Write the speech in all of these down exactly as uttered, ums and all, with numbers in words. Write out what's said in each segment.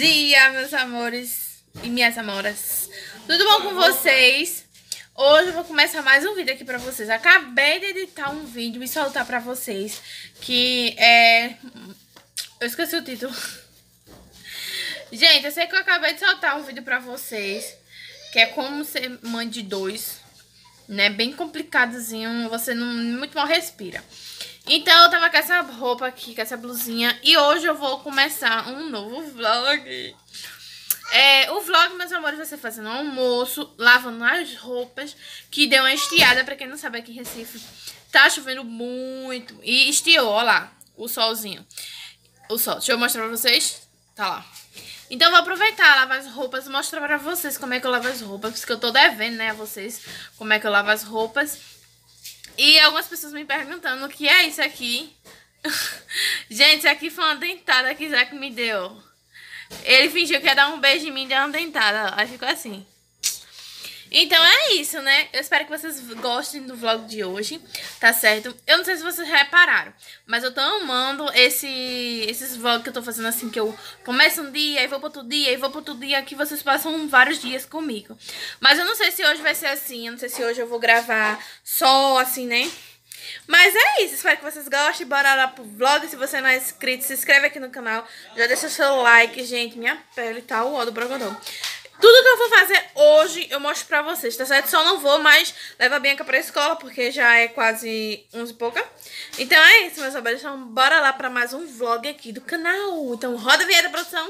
dia, meus amores e minhas amoras. Tudo bom com vocês? Hoje eu vou começar mais um vídeo aqui pra vocês. Acabei de editar um vídeo e soltar pra vocês, que é... Eu esqueci o título. Gente, eu sei que eu acabei de soltar um vídeo pra vocês, que é como ser mãe de dois, né? Bem complicadozinho, você não muito mal respira. Então eu tava com essa roupa aqui, com essa blusinha, e hoje eu vou começar um novo vlog. É, o vlog, meus amores, vai ser fazendo almoço, lavando as roupas, que deu uma estiada. Pra quem não sabe, aqui em Recife tá chovendo muito, e estiou, ó lá, o solzinho. O sol, deixa eu mostrar pra vocês, tá lá. Então eu vou aproveitar, lavar as roupas, mostrar pra vocês como é que eu lavo as roupas, porque eu tô devendo, né, a vocês como é que eu lavo as roupas. E algumas pessoas me perguntando o que é isso aqui. Gente, isso aqui foi uma dentada que Isaac me deu. Ele fingiu que ia dar um beijo em mim e deu uma dentada, aí ficou assim. Então é isso, né? Eu espero que vocês gostem do vlog de hoje, tá certo? Eu não sei se vocês repararam, mas eu tô amando esse, esses vlogs que eu tô fazendo assim, que eu começo um dia, e vou pro outro dia, e vou pro outro dia, que vocês passam vários dias comigo. Mas eu não sei se hoje vai ser assim, eu não sei se hoje eu vou gravar só assim, né? Mas é isso, espero que vocês gostem, bora lá pro vlog. Se você não é inscrito, se inscreve aqui no canal, já deixa seu like, gente, minha pele tá o ó do brogodão. Tudo que eu vou fazer hoje eu mostro pra vocês, tá certo? Só não vou mais levar a Bianca pra escola, porque já é quase onze e pouca. Então é isso, meus amores. Então bora lá pra mais um vlog aqui do canal. Então roda a vinheta, produção.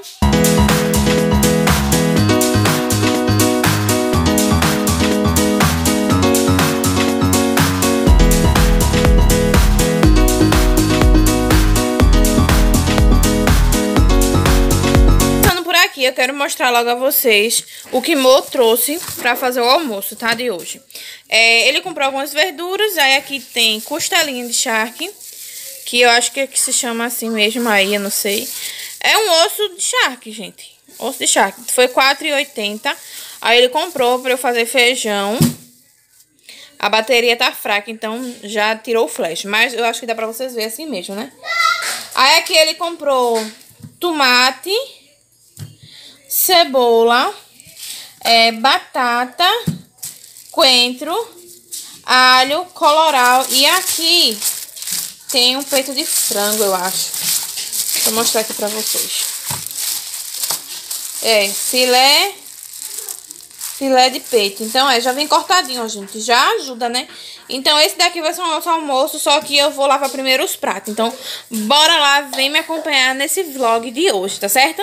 Aqui eu quero mostrar logo a vocês o que Mo trouxe pra fazer o almoço, tá, de hoje. É, ele comprou algumas verduras, aí aqui tem costelinha de charque, que eu acho que, é que se chama assim mesmo, aí eu não sei. É um osso de charque, gente, osso de charque, foi quatro reais e oitenta centavos. Aí ele comprou pra eu fazer feijão. A bateria tá fraca, então já tirou o flash, mas eu acho que dá pra vocês verem assim mesmo, né? Aí aqui ele comprou tomate, cebola, é, batata, coentro, alho, colorau. E aqui tem um peito de frango, eu acho. Vou mostrar aqui pra vocês. É, filé, filé de peito. Então, é, já vem cortadinho, ó, gente. Já ajuda, né? Então, esse daqui vai ser o nosso almoço, só que eu vou lavar primeiro os pratos. Então, bora lá, vem me acompanhar nesse vlog de hoje, tá certo?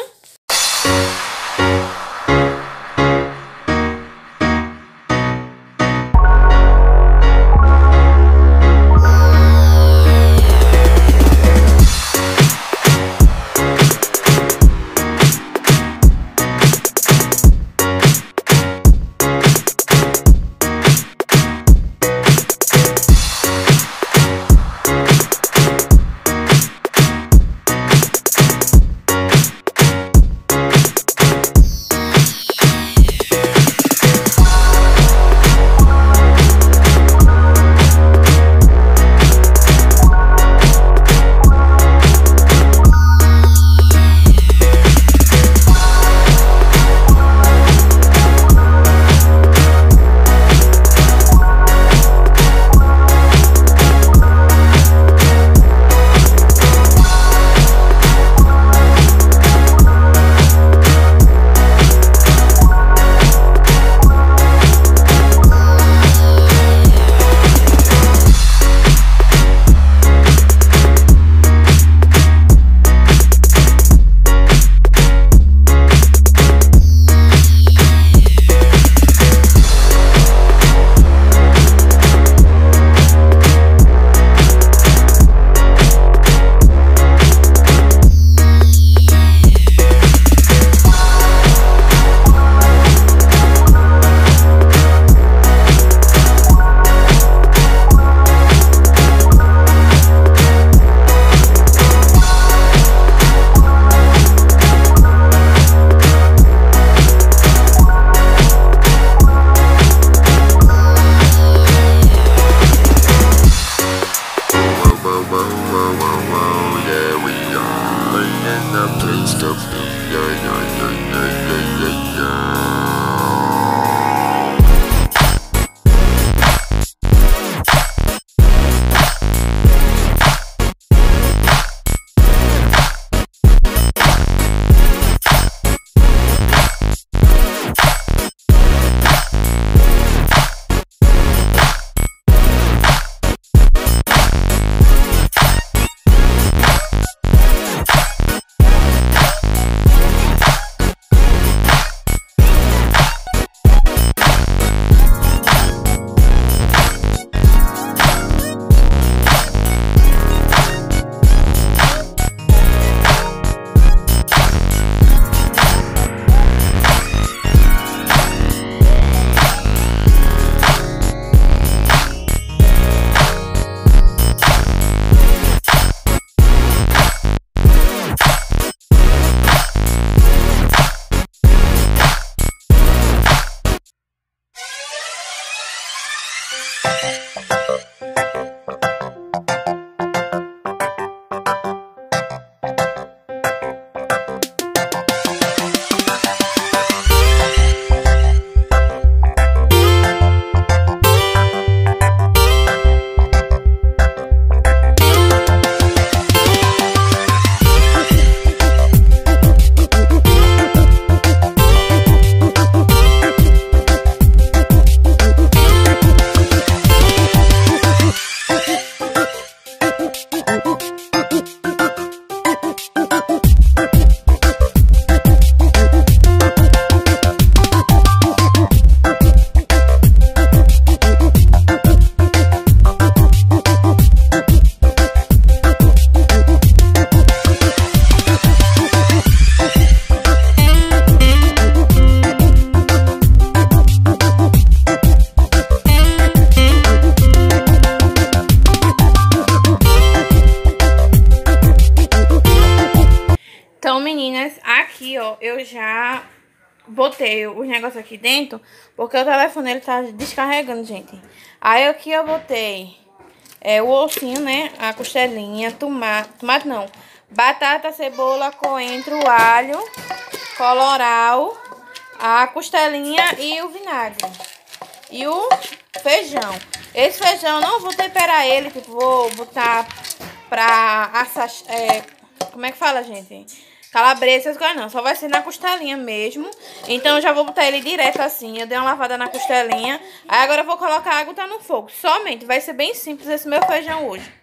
aqui, ó, eu já botei os negócios aqui dentro, porque o telefone, ele tá descarregando, gente. Aí aqui eu botei é, o ossinho, né, a costelinha, tomate, tomate não, batata, cebola, coentro, alho, colorau, a costelinha e o vinagre. E o feijão. Esse feijão eu não vou temperar ele, tipo, vou botar pra assar, é, como é que fala, gente? Calabresa, essas coisas não. Só vai ser na costelinha mesmo. Então eu já vou botar ele direto assim. Eu dei uma lavada na costelinha. Aí agora eu vou colocar a água e tá no fogo. Somente. Vai ser bem simples esse meu feijão hoje.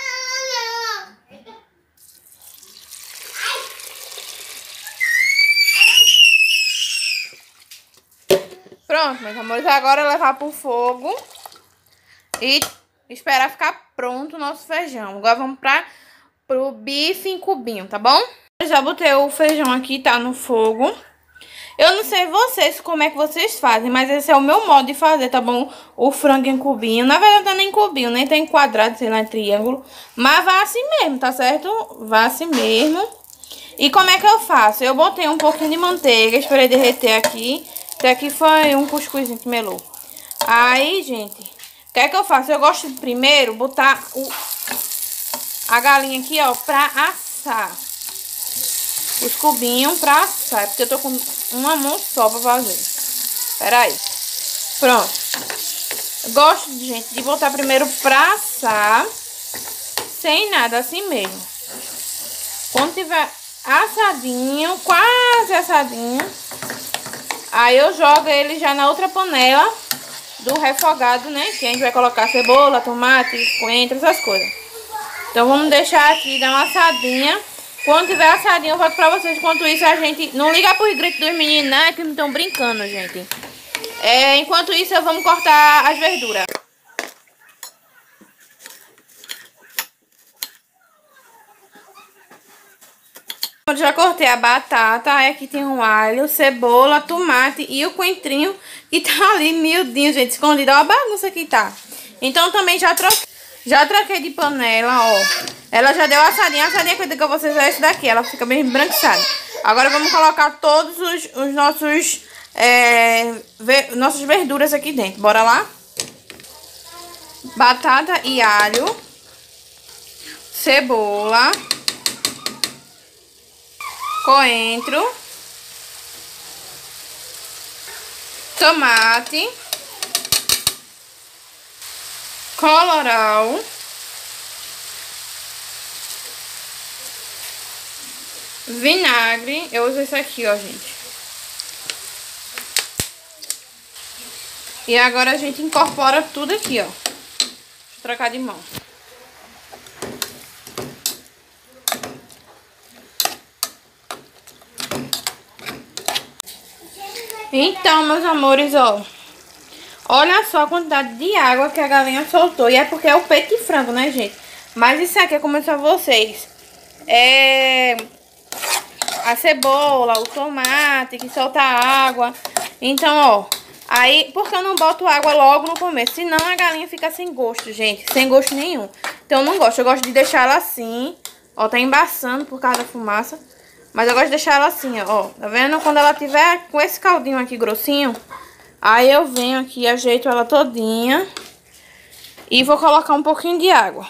Pronto, meus amores. Agora é levar pro fogo. E esperar ficar pronto o nosso feijão. Agora vamos pra, pro bife em cubinho, tá bom? Eu já botei o feijão aqui, tá no fogo. Eu não sei vocês, como é que vocês fazem, mas esse é o meu modo de fazer, tá bom? O frango em cubinho. Na verdade, não é nem cubinho, nem tem quadrado, sei lá, em triângulo. Mas vai assim mesmo, tá certo? Vai assim mesmo. E como é que eu faço? Eu botei um pouquinho de manteiga, esperei derreter aqui. Até aqui foi um cuscuzinho que melou. Aí, gente, o que é que eu faço? Eu gosto de primeiro botar o, a galinha aqui, ó, pra assar. Os cubinhos pra assar, porque eu tô com uma mão só pra fazer. Pera aí. Pronto. Eu gosto, gente, de botar primeiro pra assar, sem nada, assim mesmo. Quando tiver assadinho, quase assadinho, aí eu jogo ele já na outra panela do refogado, né? Que a gente vai colocar cebola, tomate, coentro, essas coisas. Então vamos deixar aqui, dar uma assadinha. Quando tiver assadinho, eu volto pra vocês. Enquanto isso, a gente... Não liga pros gritos dos meninos, né? Que não estão brincando, gente. É, enquanto isso, vamos cortar as verduras. Eu já cortei a batata. Aí aqui tem um alho, cebola, tomate e o coentrinho que tá ali miudinho, gente, escondido. Olha a bagunça que tá. Então também já troquei. Já troquei de panela, ó. Ela já deu assadinha. A assadinha que eu digo a vocês é esse daqui. Ela fica bem embranquiçada. Agora vamos colocar todos os, os nossos... É, ver, nossas verduras aqui dentro. Bora lá? Batata e alho. Cebola. Coentro. Tomate. Colorau. Vinagre. Eu uso esse aqui, ó, gente. E agora a gente incorpora tudo aqui, ó. Deixa eu trocar de mão. Então, meus amores, ó. Olha só a quantidade de água que a galinha soltou. E é porque é o peito de frango, né, gente? Mas isso aqui é como eu disse a vocês. É... a cebola, o tomate que solta água. Então, ó. Aí, porque eu não boto água logo no começo? Senão a galinha fica sem gosto, gente. Sem gosto nenhum. Então eu não gosto. Eu gosto de deixar ela assim. Ó, tá embaçando por causa da fumaça. Mas eu gosto de deixar ela assim, ó. Tá vendo? Quando ela tiver com esse caldinho aqui grossinho, aí eu venho aqui, ajeito ela todinha. E vou colocar um pouquinho de água.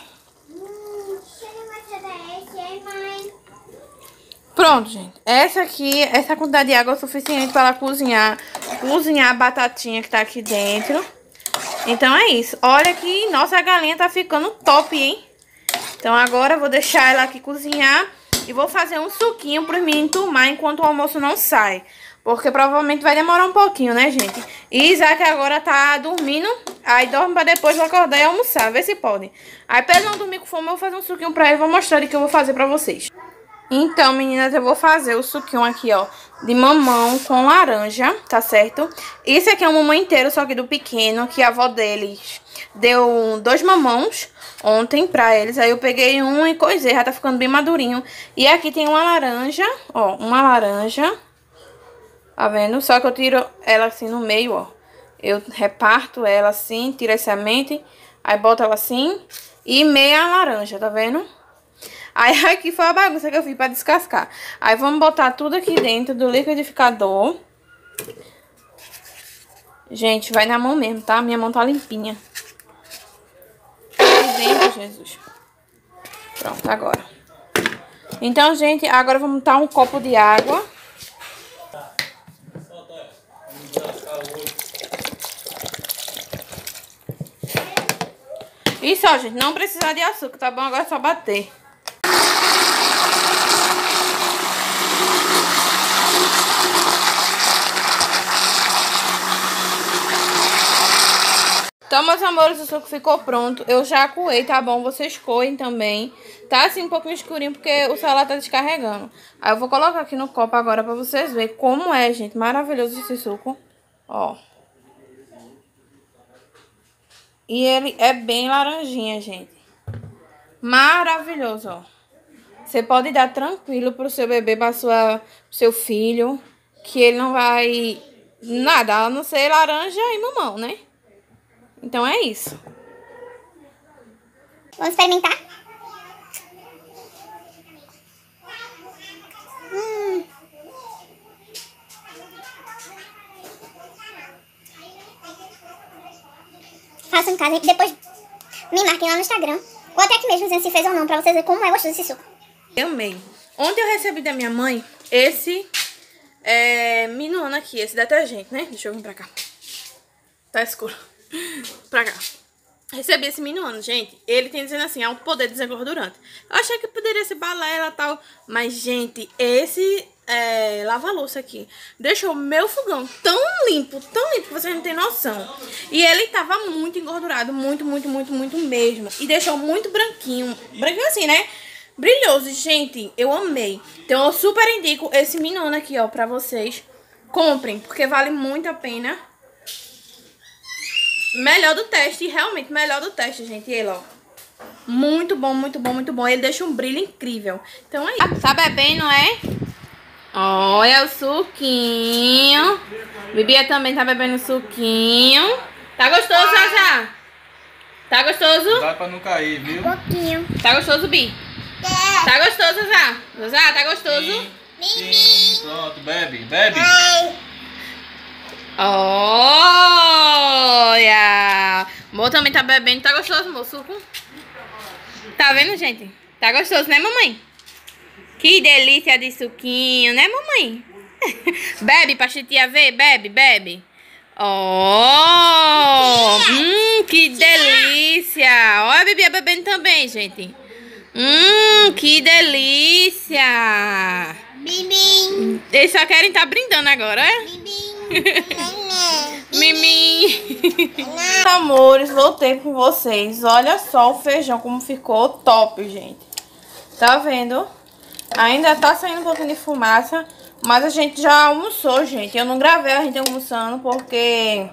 Pronto, gente. Essa aqui, essa quantidade de água é o suficiente para ela cozinhar. Cozinhar a batatinha que tá aqui dentro. Então é isso. Olha que nossa galinha tá ficando top, hein? Então agora eu vou deixar ela aqui cozinhar. E vou fazer um suquinho para os meninos tomar enquanto o almoço não sai. Porque provavelmente vai demorar um pouquinho, né, gente? E Isaac agora tá dormindo. Aí dorme para depois acordar e almoçar. Vê se pode. Aí pra ele não dormir com fome, eu vou fazer um suquinho para ele. Vou mostrar o que eu vou fazer para vocês. Então, meninas, eu vou fazer o suquinho aqui, ó, de mamão com laranja, tá certo? Esse aqui é um mamão inteiro, só que do pequeno, que a avó deles deu dois mamãos ontem pra eles. Aí eu peguei um e coisei, já tá ficando bem madurinho. E aqui tem uma laranja, ó, uma laranja, tá vendo? Só que eu tiro ela assim no meio, ó. Eu reparto ela assim, tiro a semente, aí boto ela assim e meia laranja, tá vendo? Aí aqui foi a bagunça que eu fiz pra descascar. Aí vamos botar tudo aqui dentro do liquidificador. Gente, vai na mão mesmo, tá? Minha mão tá limpinha. Aqui dentro, Jesus. Pronto, agora. Então, gente, agora vamos botar um copo de água. Isso, ó, gente, não precisa de açúcar, tá bom? Agora é só bater. Então, meus amores, o suco ficou pronto. Eu já coei, tá bom? Vocês coem também. Tá assim um pouquinho escurinho porque o celular tá descarregando. Aí eu vou colocar aqui no copo agora pra vocês verem como é, gente. Maravilhoso esse suco. Ó. E ele é bem laranjinha, gente. Maravilhoso, ó. Você pode dar tranquilo pro seu bebê, pra sua, pro seu filho. Que ele não vai nada, a não ser laranja e mamão, né? Então é isso. Vamos experimentar? Hum. Faça em casa e depois me marquem lá no Instagram. Ou até aqui mesmo dizendo se fez ou não, pra vocês verem como é gostoso esse suco. Eu amei. Ontem eu recebi da minha mãe esse é, Minuano aqui, esse detergente, né? Deixa eu vir pra cá. Tá escuro. Pra cá. Recebi esse Minuano, gente. Ele tem dizendo assim, alto poder desengordurante. Eu achei que poderia ser balela e tal. Mas, gente, esse é, lava-louça aqui deixou meu fogão tão limpo, tão limpo, que vocês não tem noção. E ele tava muito engordurado, muito, muito, muito, muito mesmo. E deixou muito branquinho. Branquinho assim, né? Brilhoso, gente. Eu amei. Então, eu super indico esse Minuano aqui, ó, pra vocês. Comprem, porque vale muito a pena. Melhor do teste, realmente melhor do teste, gente. E ele, ó. Muito bom, muito bom, muito bom. Ele deixa um brilho incrível. Então aí. Tá bebendo, não é? Olha o suquinho. Bibia também tá bebendo suquinho. Tá gostoso, Zazá? Tá gostoso? Dá pra não cair, viu? Um pouquinho. Tá gostoso, Bi? É. Tá gostoso, Zazá? Zazá, tá gostoso? Sim, sim. Pronto, bebe, bebe. Ai. Olha! O Mo também tá bebendo. Tá gostoso, Mo, suco? Tá vendo, gente? Tá gostoso, né, mamãe? Que delícia de suquinho, né, mamãe? Bebe pra titia ver. Bebe, bebe. Oh! Hum, que delícia! Olha a Bebê bebendo também, gente. Hum, que delícia! Bibim. Eles só querem estar tá brindando agora, é? Bibim. Mimim. Amores, voltei com vocês. Olha só o feijão como ficou top, gente. Tá vendo? Ainda tá saindo um pouquinho de fumaça, mas a gente já almoçou, gente. Eu não gravei a gente almoçando porque...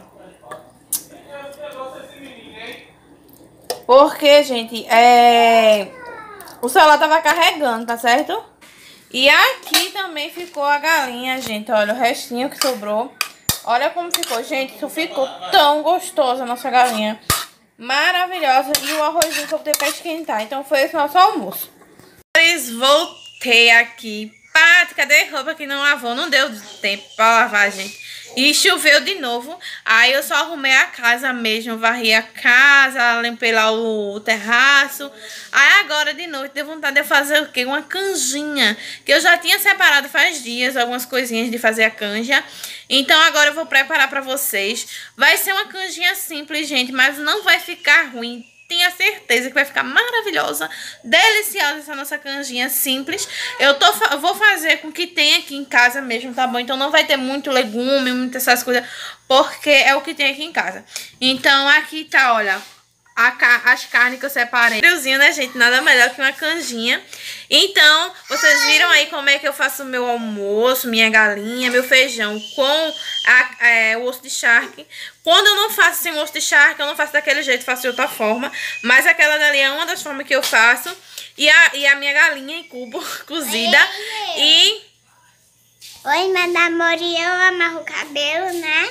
Porque, gente, é... o celular tava carregando, tá certo? E aqui também ficou a galinha, gente. Olha o restinho que sobrou. Olha como ficou, gente. Isso ficou tão gostoso a nossa galinha. Maravilhosa. E o arrozinho que eu botei pra esquentar. Então foi esse nosso almoço. Voltei aqui. Pati, cadê a roupa que não lavou? Não deu tempo pra lavar, gente. E choveu de novo. Aí eu só arrumei a casa mesmo. Varri a casa, limpei lá o, o terraço. Aí agora de noite deu vontade de eu fazer o quê? Uma canjinha. Que eu já tinha separado faz dias algumas coisinhas de fazer a canja. Então agora eu vou preparar pra vocês. Vai ser uma canjinha simples, gente. Mas não vai ficar ruim. Tenha certeza que vai ficar maravilhosa, deliciosa essa nossa canjinha simples. Eu tô, vou fazer com que tenha aqui em casa mesmo, tá bom? Então não vai ter muito legume, muitas essas coisas, porque é o que tem aqui em casa. Então aqui tá, olha, a, as carnes que eu separei. Friozinho, né, gente? Nada melhor que uma canjinha. Então, vocês viram aí como é que eu faço o meu almoço, minha galinha, meu feijão com a, é, o osso de charque. Quando eu não faço sem osso de charque, eu não faço daquele jeito, faço de outra forma. Mas aquela dali é uma das formas que eu faço. E a, e a minha galinha em cubo, cozida. E... Oi, meu namoro, eu amarro o cabelo, né?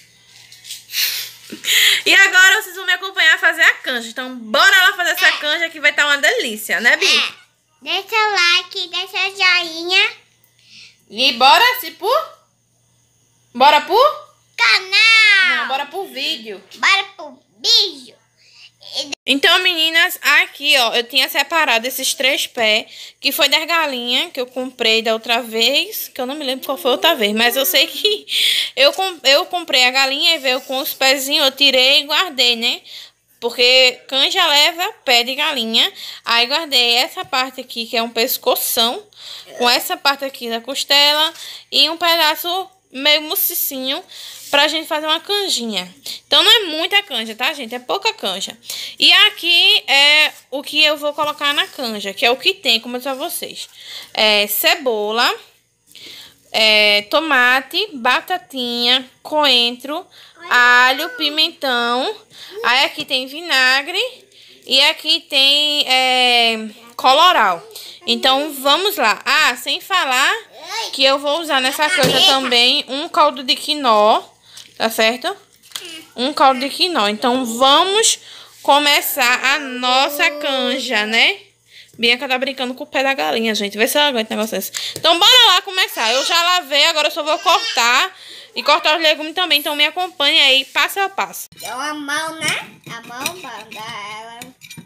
E agora vocês vão me acompanhar a fazer a canja. Então bora lá fazer essa canja que vai estar uma delícia, né, Bi? Deixa o like, deixa o joinha. E bora se por... Bora por... Canal. Não, bora pro vídeo. Bora pro vídeo. Então, meninas, aqui, ó, eu tinha separado esses três pés, que foi das galinhas, que eu comprei da outra vez, que eu não me lembro qual foi a outra vez, mas eu sei que eu, eu comprei a galinha e veio com os pezinhos, eu tirei e guardei, né? Porque canja leva pé de galinha. Aí guardei essa parte aqui, que é um pescoção, com essa parte aqui da costela e um pedaço meio mucicinho pra gente fazer uma canjinha. Então não é muita canja, tá, gente? É pouca canja. E aqui é o que eu vou colocar na canja, que é o que tem, como eu disse a vocês. É cebola, é, tomate, batatinha, coentro, alho, pimentão. Aí aqui tem vinagre e aqui tem é, coloral. Então vamos lá. Ah, sem falar que eu vou usar nessa canja também um caldo de quinó, tá certo? Um caldo de quinó. Então vamos começar a nossa canja, né? Bianca tá brincando com o pé da galinha, gente. Vê se ela aguenta um negócio desse. Então bora lá começar. Eu já lavei, agora eu só vou cortar. E cortar os legumes também. Então me acompanha aí, passo a passo. Dá uma mão, né? A mão pra dar ela.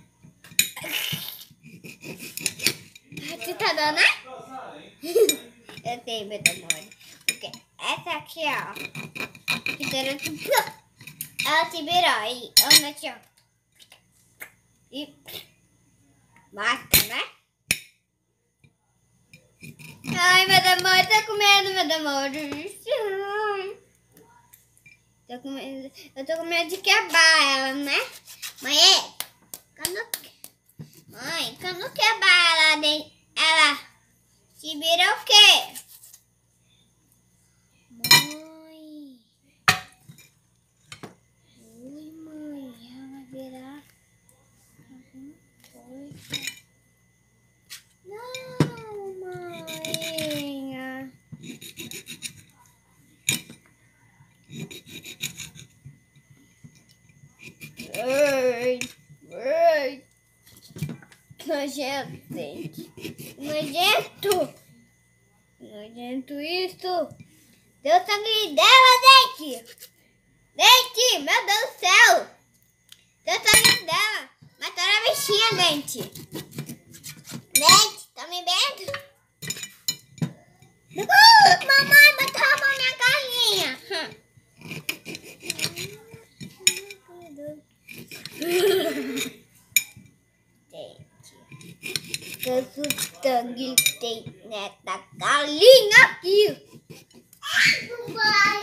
Você tá dando, né? Eu tenho meu demônio. Porque essa aqui, ó. Ela se virou e anda aqui, ó. E mata, né? Ai, meu demônio, tô com medo, meu demônio. Tô com medo, eu tô com medo de quebrar ela, né? Mãe, quando, mãe, quando quebrar ela, ela se vira o quê? Mãe. Ui, mãe, ela vai virar alguma coisa. Não, mãe. Ai, ai. Nojento, gente. Nojento. Nojento isso. Deu sangue dela, gente. Gente, meu Deus do céu. Deu sangue dela. Matou a bichinha, gente. Gente, tá me vendo? Uh, mamãe, matou a minha galinha. Gente, quanto sangue tem nessa galinha aqui? Vai.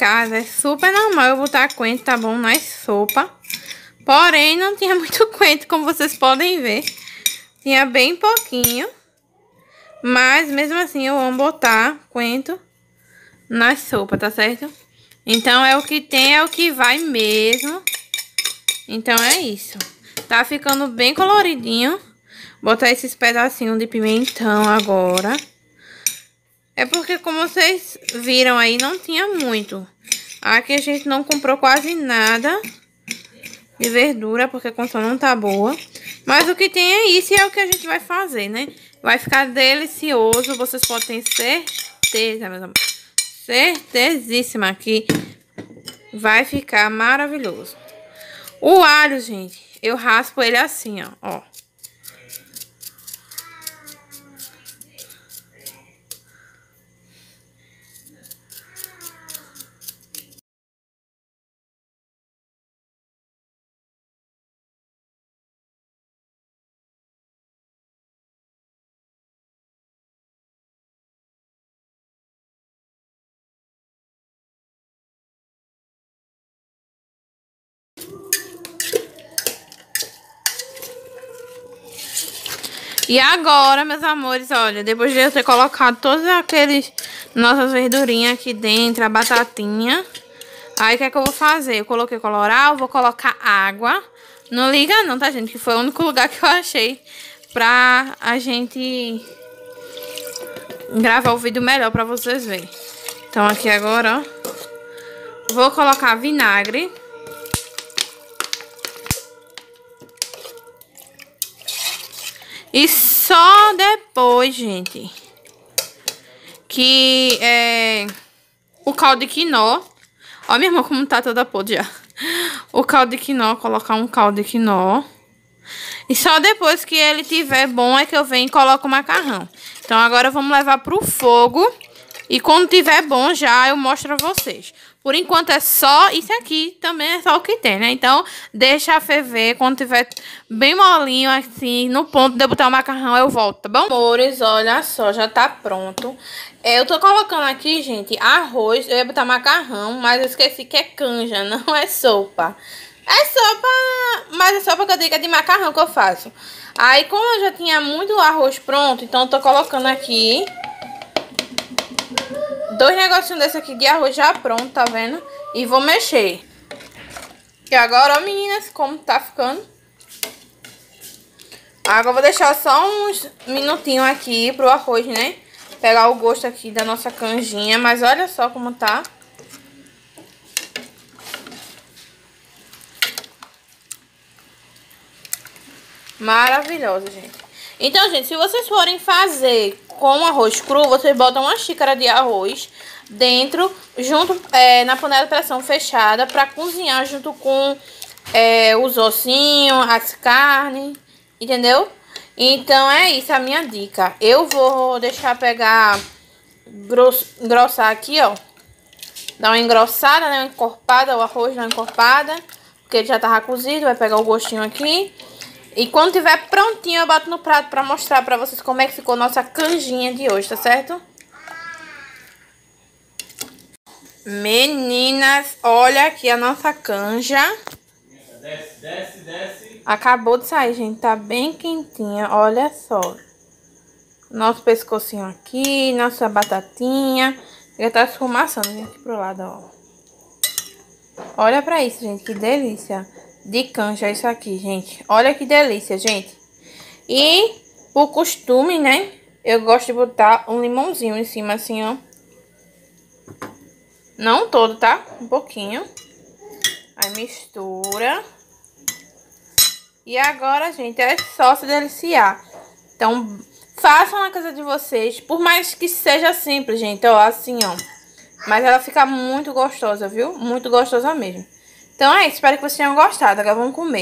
casa é super normal eu botar coentro, tá bom? Na sopa. Porém, não tinha muito coentro, como vocês podem ver. Tinha bem pouquinho. Mas, mesmo assim, eu amo botar coentro na sopa, tá certo? Então, é o que tem, é o que vai mesmo. Então, é isso. Tá ficando bem coloridinho. Botar esses pedacinhos de pimentão agora. É porque, como vocês viram aí, não tinha muito. Aqui a gente não comprou quase nada de verdura, porque a condição não tá boa. Mas o que tem é isso e é o que a gente vai fazer, né? Vai ficar delicioso, vocês podem ter certeza, meus amores. Certezíssima que vai ficar maravilhoso. O alho, gente, eu raspo ele assim, ó, ó. E agora, meus amores, olha, depois de eu ter colocado todas aqueles nossas verdurinhas aqui dentro, a batatinha, aí o que é que eu vou fazer? Eu coloquei colorau, vou colocar água. Não liga não, tá, gente? Que foi o único lugar que eu achei pra a gente gravar o vídeo melhor pra vocês verem. Então aqui agora, ó, vou colocar vinagre. E só depois, gente, que é o caldo de quinó. Ó, minha irmã como tá toda podre já. O caldo de quinó, colocar um caldo de quinó. E só depois que ele tiver bom é que eu venho e coloco o macarrão. Então agora vamos levar pro fogo. E quando tiver bom já eu mostro a vocês. Por enquanto é só isso aqui, também é só o que tem, né? Então deixa ferver, quando tiver bem molinho assim, no ponto de eu botar o macarrão eu volto, tá bom? Amores, olha só, já tá pronto. Eu tô colocando aqui, gente, arroz, eu ia botar macarrão, mas eu esqueci que é canja, não é sopa. É sopa, mas é sopa que eu digo é de macarrão que eu faço. Aí como eu já tinha muito arroz pronto, então eu tô colocando aqui dois negocinhos desse aqui de arroz já pronto, tá vendo? E vou mexer. E agora, ó, meninas, como tá ficando. Agora eu vou deixar só uns minutinhos aqui pro arroz, né? Pegar o gosto aqui da nossa canjinha. Mas olha só como tá. Maravilhosa, gente. Então, gente, se vocês forem fazer com arroz cru, vocês botam uma xícara de arroz dentro, junto é, na panela de pressão fechada, pra cozinhar junto com é, os ossinhos, as carnes, entendeu? Então, é isso a minha dica. Eu vou deixar pegar, grosso, engrossar aqui, ó. Dar uma engrossada, né? Uma encorpada, o arroz dá uma encorpada, porque ele já tava cozido, vai pegar o gostinho aqui. E quando tiver prontinho, eu boto no prato pra mostrar pra vocês como é que ficou nossa canjinha de hoje, tá certo? Meninas, olha aqui a nossa canja. Desce, desce, desce. Acabou de sair, gente. Tá bem quentinha, olha só. Nosso pescocinho aqui, nossa batatinha. Já tá esfumaçando, vem aqui pro lado, ó. Olha pra isso, gente, que delícia. De canja isso aqui, gente. Olha que delícia, gente. E, por costume, né? Eu gosto de botar um limãozinho em cima, assim, ó. Não todo, tá? Um pouquinho. Aí mistura. E agora, gente, é só se deliciar. Então, façam na casa de vocês. Por mais que seja simples, gente, ó, assim, ó. Mas ela fica muito gostosa, viu? Muito gostosa mesmo. Então é isso, espero que vocês tenham gostado. Agora vamos comer.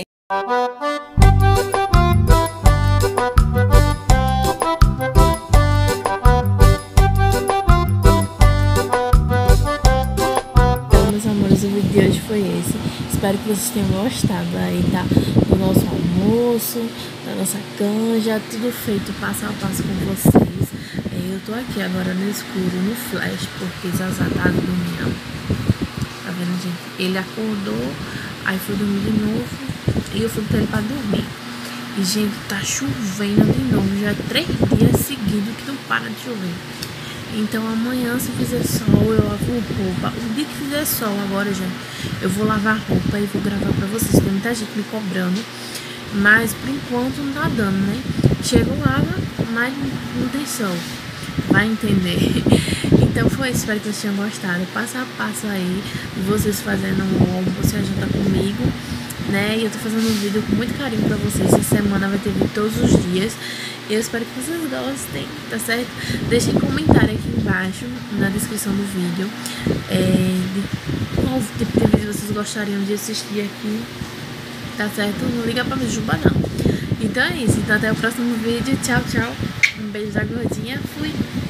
Então, meus amores, o vídeo de hoje foi esse. Espero que vocês tenham gostado aí, tá? Do nosso almoço, da nossa canja, tudo feito passo a passo com vocês. Eu tô aqui agora no escuro, no flash, porque Zazá tá dormindo. vendo, gente? Ele acordou, aí foi dormir de novo e eu fui botar ele pra dormir. E, gente, tá chovendo de novo. Já é três dias seguidos que não para de chover. Então, amanhã, se fizer sol, eu lavo roupa. O dia que fizer sol agora, gente, eu vou lavar roupa e vou gravar pra vocês. Tem muita gente me cobrando, mas por enquanto não tá dando, né? Chego, lava, mas não tem sol. Vai entender. Então foi isso, espero que vocês tenham gostado. Passo a passo aí, vocês fazendo um almoço e a janta comigo, né? E eu tô fazendo um vídeo com muito carinho pra vocês. Essa semana vai ter vídeo todos os dias. Eu espero que vocês gostem, tá certo? Deixem comentário aqui embaixo, na descrição do vídeo, é, de qual tipo de vídeo vocês gostariam de assistir aqui, tá certo? Não liga pra Juba não. Então é isso, então até o próximo vídeo. Tchau, tchau. Um beijo da gordinha. Fui.